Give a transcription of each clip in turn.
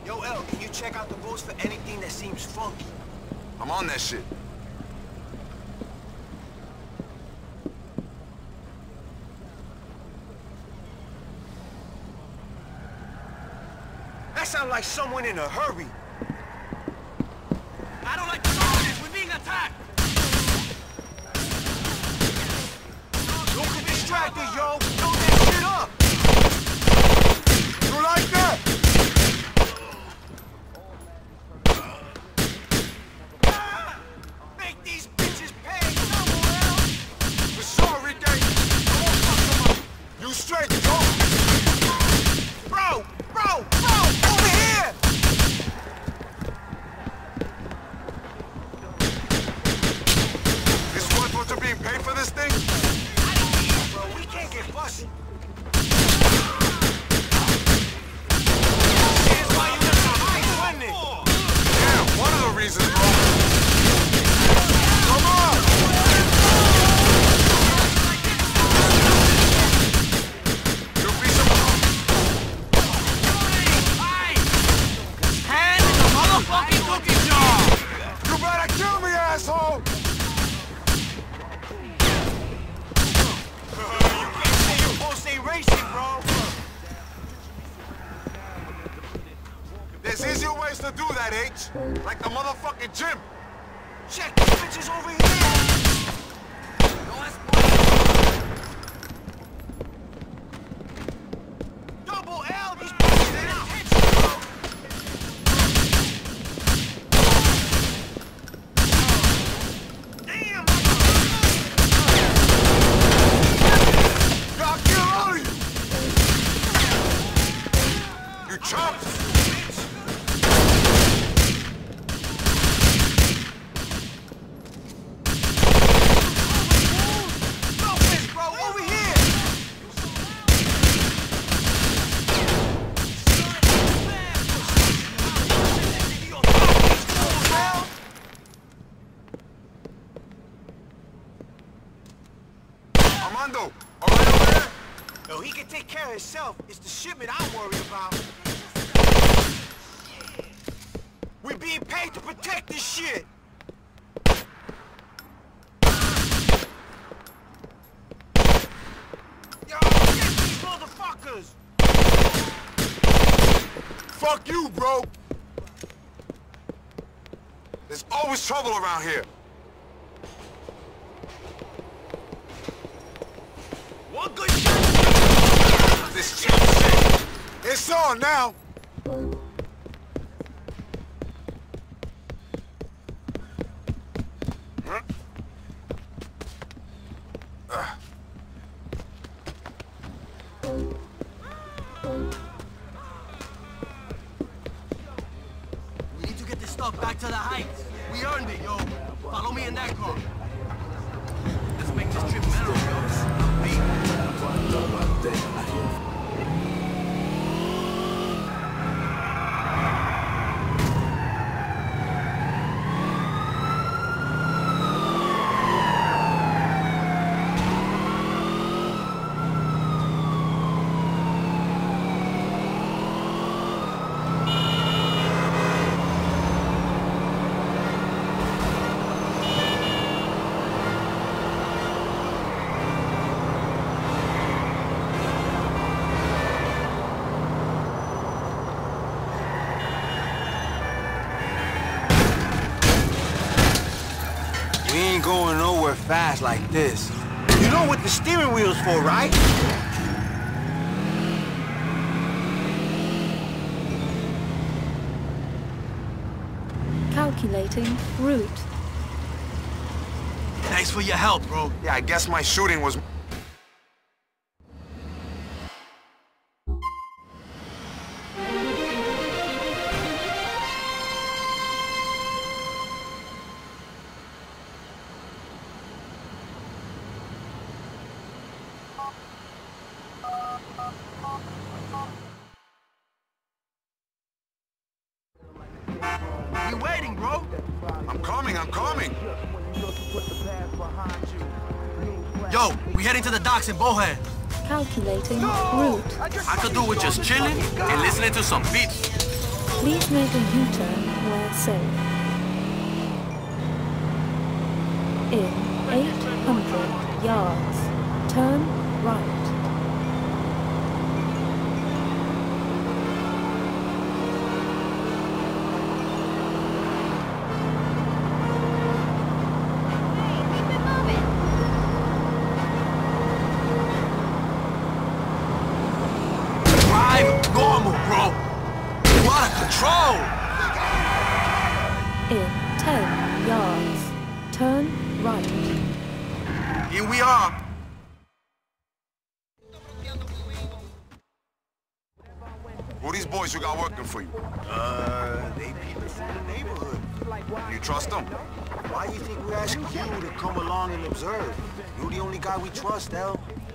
Yo, L, can you check out the boats for anything that seems funky? I'm on that shit. That sounds like someone in a hurry. I don't like the sound of this. We're being attacked. Don't get distracted, yo. Throw that shit up. You like that? Make these bitches pay somewhere else. For sure, Ricky. I won't fuck them up. You straight, go. Bro, over here. Is one supposed to be paid for this thing? Bro, we can't get fussy. Here's why you left the ice, wasn't it? Yeah, one of the reasons, bro. Come on! You'll be some... Hey! Hand in the motherfucking cookie jar! You better kill me, asshole! You can't say your post ain't racing, bro. There's easier ways to do that, H. Like the motherfucking gym. Check these bitches over here. Double L, these bitches ain't attention, bro. Damn! I'll kill all of you! You chumps! Go, bitch, bro, over here. Armando, all right over there? Yo, he can take care of himself. It's the shipment I'm worried about. We're being paid to protect this shit. Yo, get these motherfuckers. Fuck you, bro! There's always trouble around here. One good shot. This chip shit. It's on now. Huh? We need to get this stuff back to the heights. We earned it, yo. Follow me in that car. Let's make this trip memorable, yo. We ain't going nowhere fast like this. You know what the steering wheel's for, right? Calculating route. Thanks for your help, bro. Yeah, I guess my shooting was... We waiting, bro. I'm coming. Yo, we heading to the docks in Bohan. Calculating route. I could do with just chilling and listening to some beats. Please make a U-turn where safe. In 800 yards, turn right. Drive normal, bro. You out of control. In 10 yards, turn right. Here we are. Who these boys you got working for you? They people from the neighborhood. You trust them? Why do you think we're asking you to come along and observe? You're the only guy we trust, El.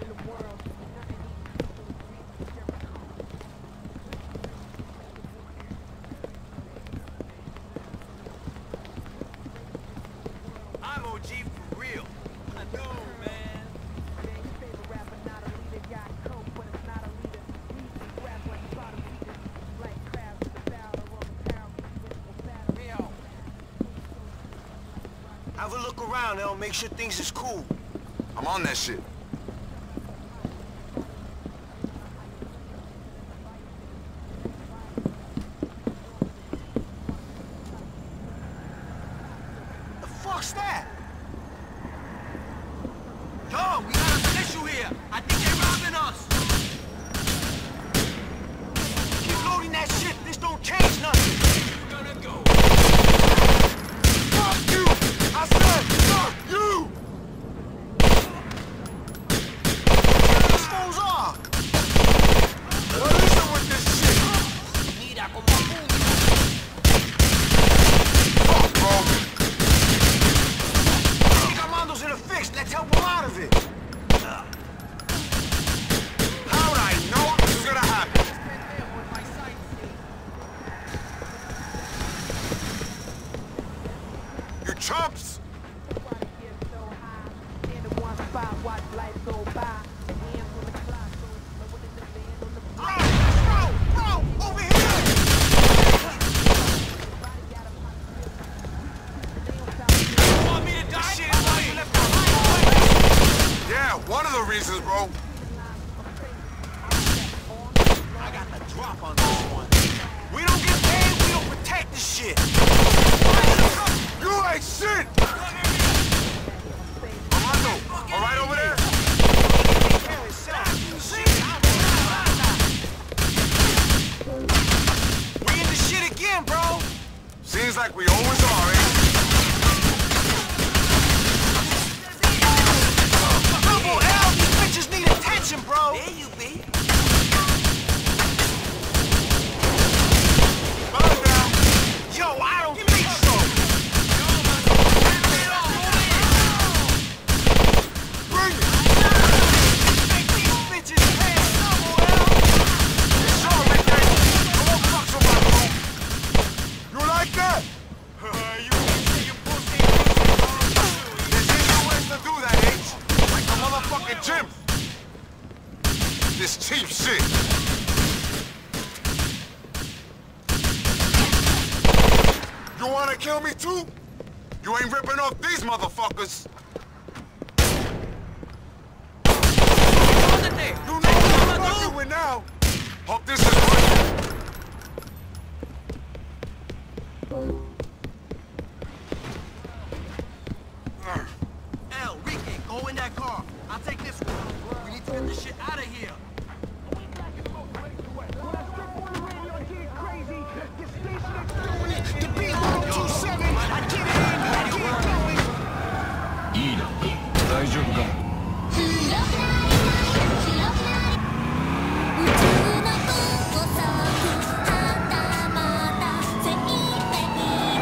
I'm OG for real. I know, man. Have a look around, El. Make sure things is cool. I'm on that shit. The fuck's that? Yo, we got an issue here. I think they're robbing us. Keep loading that shit. This don't change nothing. We're gonna go. Fuck you! I said, fuck you! These fools are. What is it with this shit? Mira como Fuck, bro. I think Armando's in a fix. Let's help him out of it. How would I know this was gonna happen? You chumps! Bro, over here! want me to die? Shit is why you left behind. Yeah, one of the reasons, bro. I got the drop on this one. We don't get paid, we don't protect the shit. You ain't shit! Armando, all right over there? We in the shit again, bro. Seems like we always are, eh? Double L, these bitches need attention, bro. There you be. Bye now. Yo, I don't think so. Bring it! Make these bitches pay double L. Sure, Mickey. I won't fuck somebody, bro. You like that? There's easier ways to do that, H. Like the motherfucking gym. This cheap shit. You wanna kill me too? You ain't ripping off these motherfuckers. You know what I'm fucking with now. Hope this is right. El, Ricky, go in that car. I'll take this one. We need to get this shit out of here. The B-127, I get it in, I get it going. いいな大丈夫か宇宙の法則はたまた正義的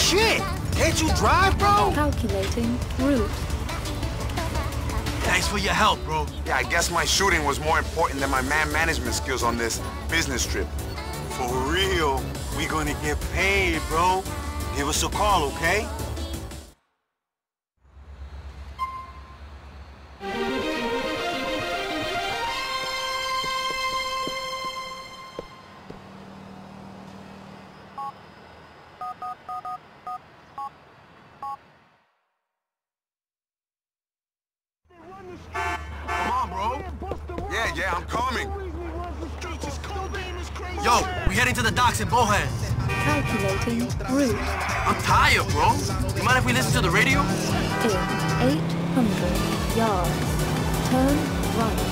shit! Can't you drive, bro? Calculating route. Thanks for your help, bro. Yeah, I guess my shooting was more important than my man management skills on this business trip. For real, we gonna get paid, bro. Give us a call, okay? Come on, bro. Yeah, I'm coming. Yo, we heading to the docks in Bohan. Calculating route. I'm tired, bro. You mind if we listen to the radio? In 800 yards. Turn right.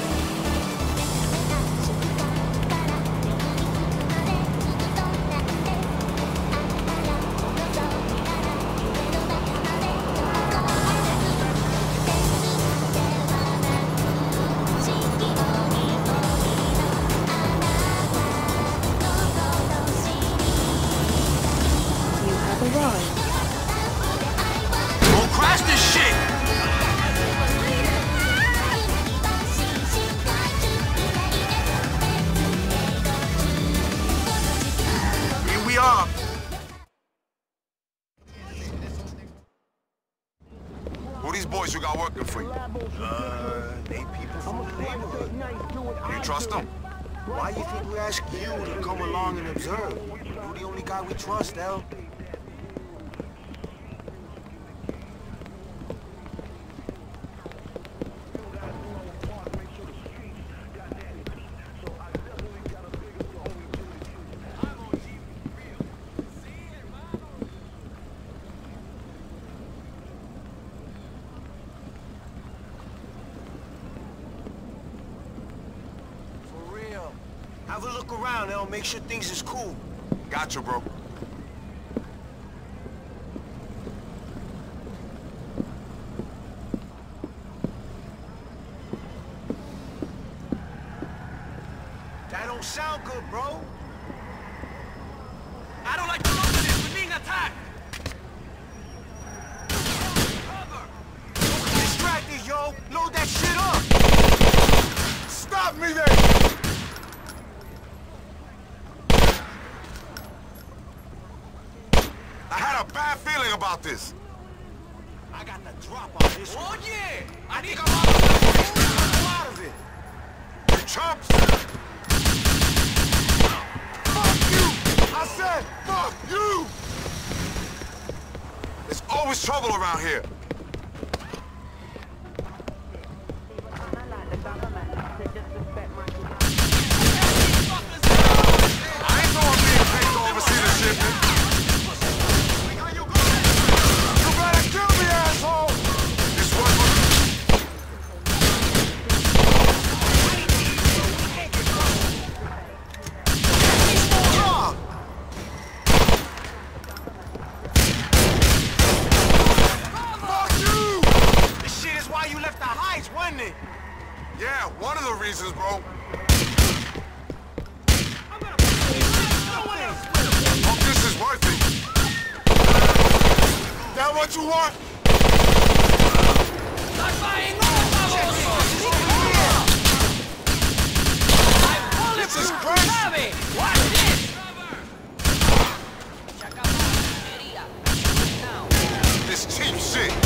Arrived. Don't crash this shit! Here we are. Who these boys you got working for you? They people from the neighborhood. You trust them? Why you think we ask you to come along and observe? You're the only guy we trust, El. Have a look around, El. Make sure things is cool. Gotcha, bro. That don't sound good, bro. I don't like the look of this. We're being attacked. Cover. Don't get distracted, yo. Load that shit up. Stop me there! I had a bad feeling about this. I got the drop on this one. Oh, yeah. I think I'm out of it. You chumps! Fuck you! I said, fuck you! There's always trouble around here. I ain't going being paid to oversee the shipment. You better kill me, asshole! This one fuck you! This shit is why you left the heights, wasn't it? Yeah, one of the reasons, bro. Hope this is worth it. That what you want? This is crazy. This cheap shit.